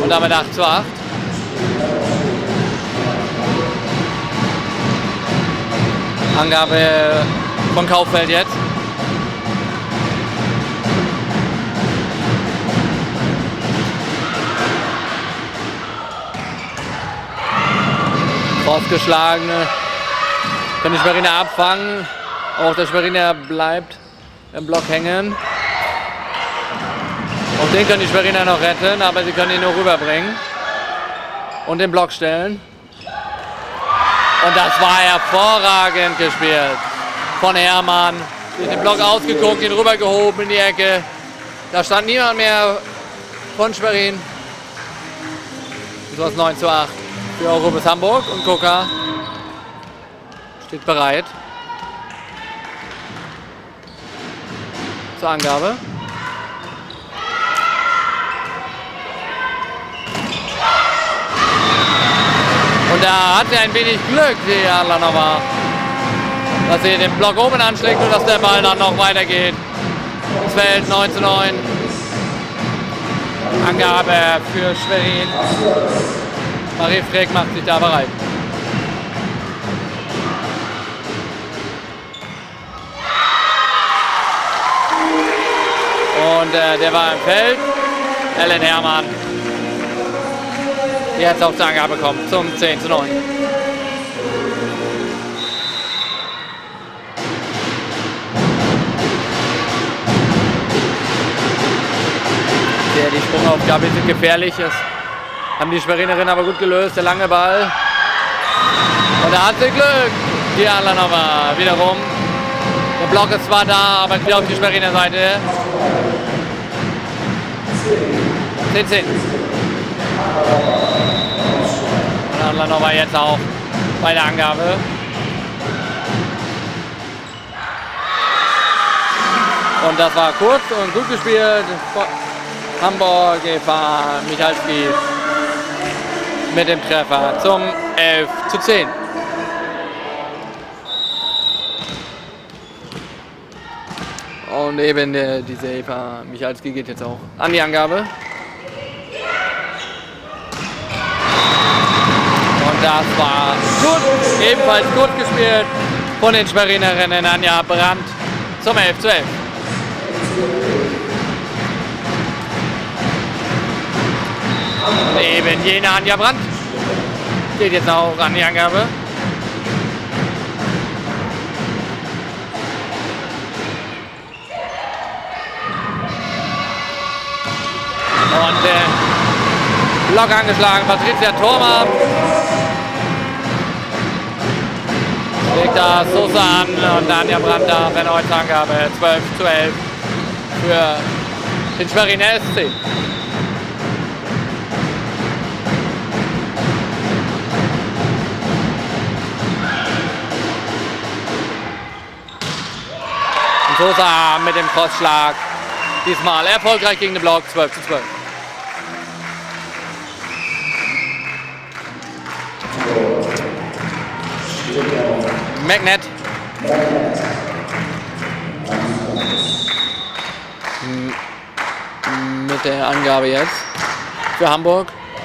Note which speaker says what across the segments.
Speaker 1: Und damit 8:8. Angabe von Kauffeld jetzt. Ausgeschlagen. Kann die Schweriner abfangen. Auch der Schweriner bleibt im Block hängen. Auch den können die Schweriner noch retten, aber sie können ihn nur rüberbringen. Und den Block stellen. Und das war hervorragend gespielt von Hermann. Durch den Block ausgeguckt, ihn rübergehoben in die Ecke. Da stand niemand mehr von Schwerin. So ist 9:8 für Eurobus Hamburg. Und Kuka steht bereit zur Angabe. Und da hat sie ein wenig Glück, die Adlanova, dass sie den Block oben anschlägt und dass der Ball dann noch weitergeht. Es fällt 9:9. Angabe für Schwerin. Marie Freck macht sich da bereit. Und der war im Feld. Ellen Hermann. Die jetzt auf die Angabe kommt zum 10:9. Die Sprungaufgabe ist gefährlich. Das haben die Schwerinerinnen aber gut gelöst. Der lange Ball. Und da hat sie Glück. Die Adlanova wiederum. Der Block ist zwar da, aber wieder auf die Schweriner Seite. 10:10. Adlanova jetzt auch bei der Angabe. Und das war kurz und gut gespielt. Hamburg, Eva Michalski mit dem Treffer zum 11:10. Und eben diese Eva Michalski geht jetzt auch an die Angabe. Und das war gut, ebenfalls gut gespielt von den Schwerinerinnen Anja Brandt zum 11:11. Und eben jene Anja Brandt geht jetzt auch an die Angabe. Und Block angeschlagen, Patricia Thormann. Legt da Sosa an und Anja Brandt da erneut Angabe. 12:12 für den Schweriner SC. Und Sosa mit dem Crossschlag. Diesmal erfolgreich gegen den Block. 12:12. McNett. Mit der Angabe jetzt für Hamburg.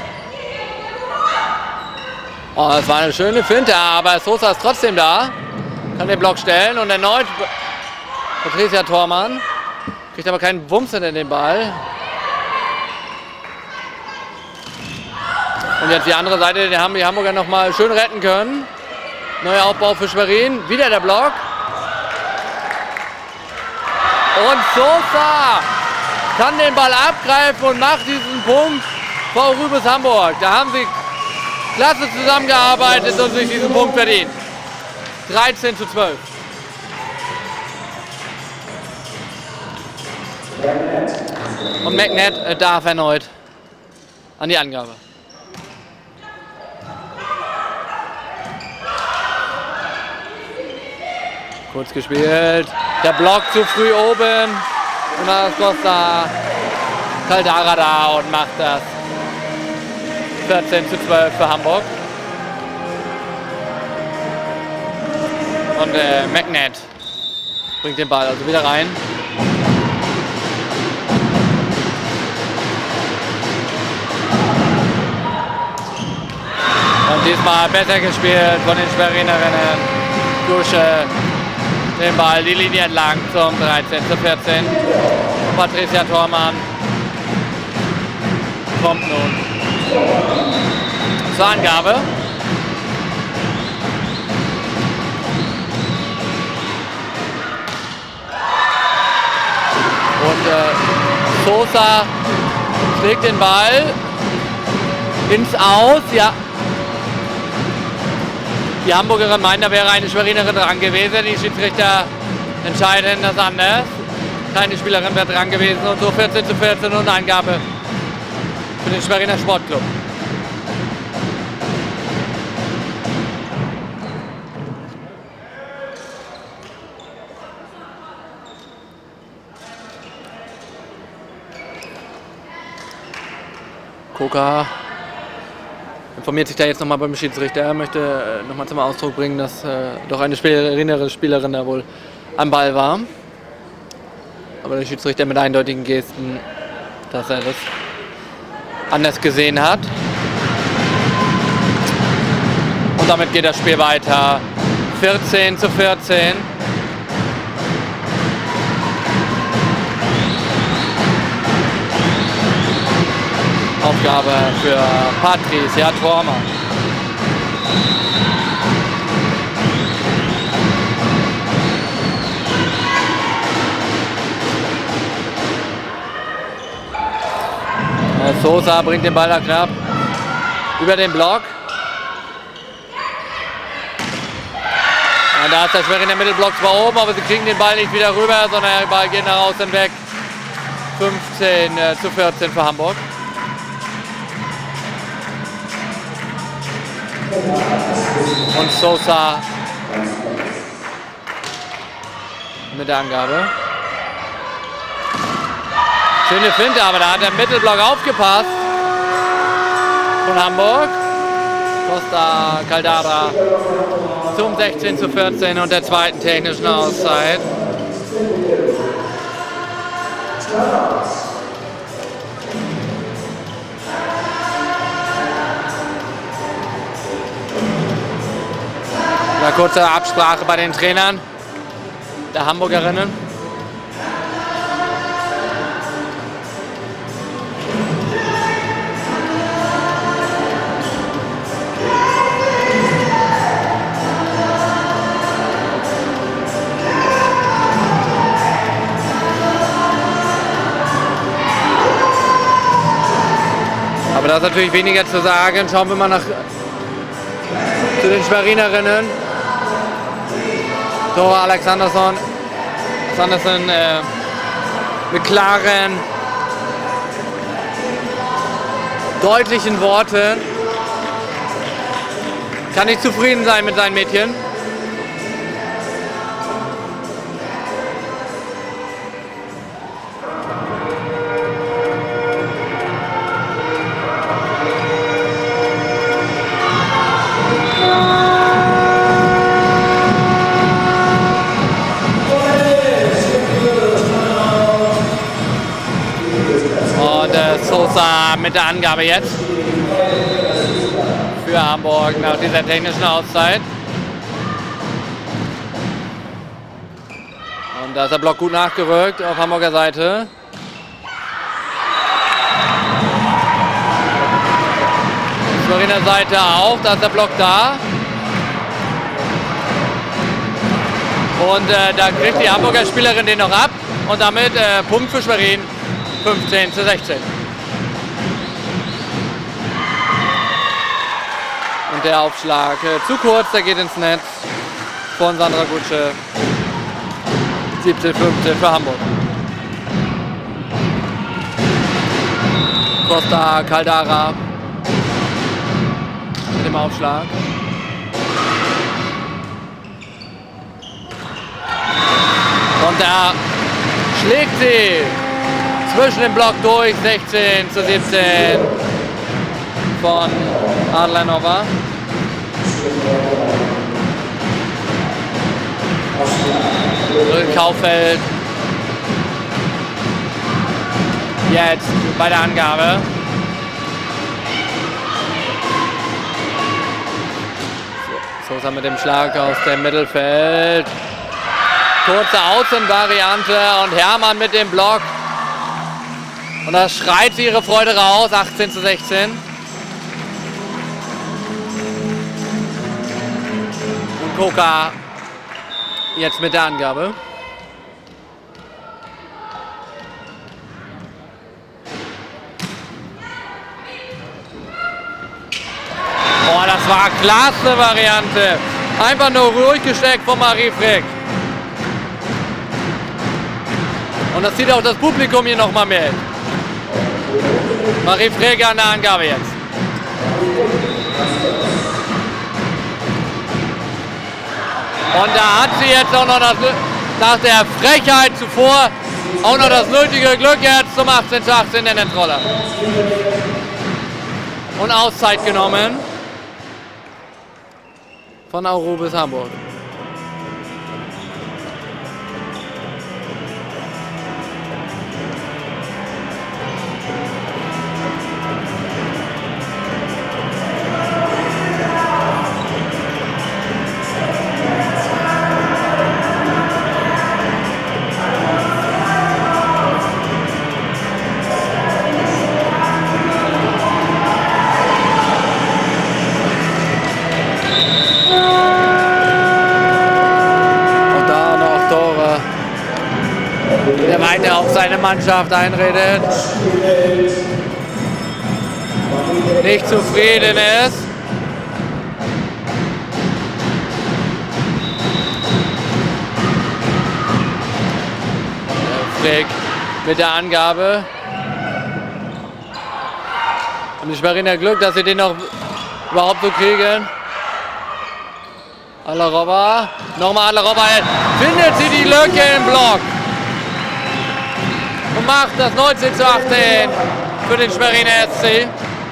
Speaker 1: Oh, das war eine schöne Finte, aber Sosa ist trotzdem da. Kann den Block stellen und erneut Patricia Thormann. Kriegt aber keinen Wumms in den Ball. Und jetzt die andere Seite, den haben die Hamburger noch mal schön retten können. Neuer Aufbau für Schwerin. Wieder der Block. Und Sosa kann den Ball abgreifen und macht diesen Punkt vor Eurobus Hamburg. Da haben sie klasse zusammengearbeitet und sich diesen Punkt verdient. 13:12. Und McNett darf erneut an die Angabe. Kurz gespielt. Der Block zu früh oben. Und da ist Costa Caldara da und macht das 14:12 für Hamburg. Und McNett bringt den Ball also wieder rein. diesmal besser gespielt von den Schwerinerinnen. Dusche den Ball die Linie entlang zum 13:14. Patricia Thormann kommt nun zur Angabe. Und Sosa schlägt den Ball ins Aus. Ja. Die Hamburgerin meinen, da wäre eine Schwerinerin dran gewesen. Die Schiedsrichter entscheiden das anders. Keine Spielerin wäre dran gewesen. Und so 14:14 und Angabe für den Schweriner Sportclub. Koka informiert sich da jetzt nochmal beim Schiedsrichter. Er möchte nochmal zum Ausdruck bringen, dass doch eine Spielerin da wohl am Ball war. Aber der Schiedsrichter mit eindeutigen Gesten, dass er das anders gesehen hat. Und damit geht das Spiel weiter. 14:14. Aufgabe für Patricia Thormann. Sosa bringt den Ball da knapp über den Block. Und da ist der Schweriner Mittelblock zwar oben, aber sie kriegen den Ball nicht wieder rüber, sondern der Ball geht nach außen weg. 15:14 für Hamburg. Und Sosa mit der Angabe. Schöne Finte, aber da hat der Mittelblock aufgepasst von Hamburg. Costa Caldara zum 16:14 und der zweiten technischen Auszeit. Eine kurze Absprache bei den Trainern der Hamburgerinnen. Aber da ist natürlich weniger zu sagen. Schauen wir mal zu den Schwerinerinnen. Dora Alexanderson mit klaren, deutlichen Worten. Kann nicht zufrieden sein mit seinen Mädchen. Sosa mit der Angabe jetzt für Hamburg nach dieser technischen Auszeit. Und da ist der Block gut nachgerückt auf Hamburger Seite. Schweriner Seite auch, da ist der Block da. Und da kriegt die Hamburger Spielerin den noch ab. Und damit Punkt für Schwerin, 15:16. Und der Aufschlag zu kurz, der geht ins Netz von Sandra Gutsche. 17:15 für Hamburg. Costa Caldara mit dem Aufschlag. Und da schlägt sie zwischen dem Block durch, 16:17 von Adlanova. Kaufeld jetzt bei der Angabe. Sosa mit dem Schlag aus dem Mittelfeld. Kurze Außenvariante und Hermann mit dem Block. Und da schreit sie ihre Freude raus, 18:16. Und Koka jetzt mit der Angabe. Oh, das war eine klasse Variante. Einfach nur ruhig gesteckt von Marie Frick. Und das zieht auch das Publikum hier nochmal mit. Marie Frick an der Angabe jetzt. Und da hat sie jetzt auch noch nach der Frechheit zuvor auch noch das nötige Glück jetzt zum 18:18 in den Troller. Und Auszeit genommen von Arubis Hamburg. Der weiter auf seine Mannschaft einredet. Nicht zufrieden ist. Frick mit der Angabe. Und die Schweriner Glück, dass sie den noch überhaupt so kriegen. Alarova. Nochmal Alarova. Findet sie die Lücke im Block. Und macht das 19:18 für den Schweriner SC.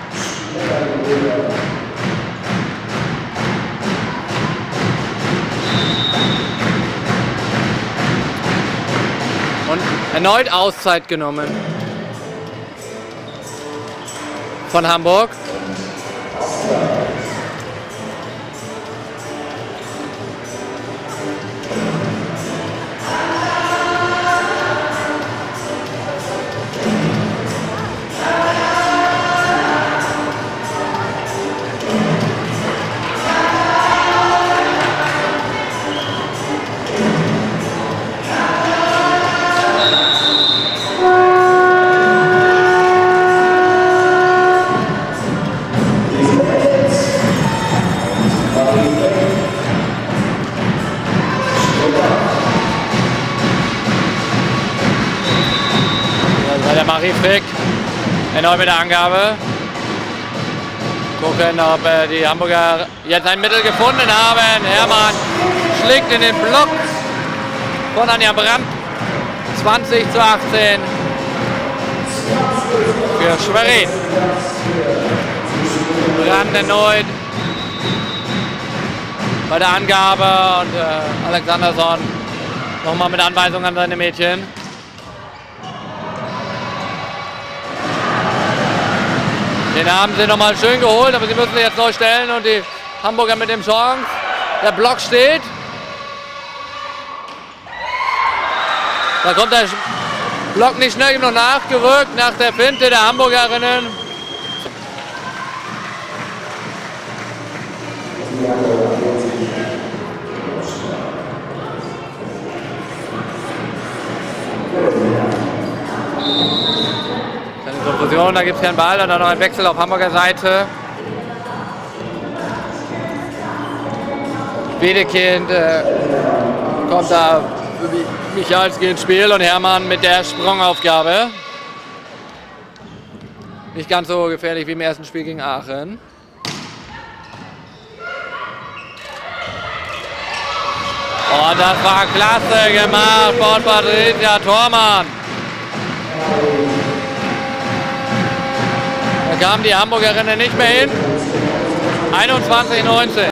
Speaker 1: Und erneut Auszeit genommen von Hamburg. Der Marie Frick erneut mit der Angabe. Gucken, ob die Hamburger jetzt ein Mittel gefunden haben. Hermann schlägt in den Block von Anja Brandt. 20:18 für Schwerin. Brandt erneut bei der Angabe und Alexanderson nochmal mit Anweisung an seine Mädchen. Den haben sie nochmal schön geholt, aber sie müssen sich jetzt neu stellen und die Hamburger mit dem Chance. Der Block steht. Da kommt der Block nicht schnell genug nachgerückt nach der Finte der Hamburgerinnen. Konfusion, da gibt es keinen Ball und dann noch ein Wechsel auf Hamburger Seite. Wedekind kommt da für Michalski ins Spiel und Hermann mit der Sprungaufgabe. Nicht ganz so gefährlich wie im ersten Spiel gegen Aachen. Und das war klasse gemacht von Patricia Thormann. Da kamen die Hamburgerinnen nicht mehr hin. 21:19.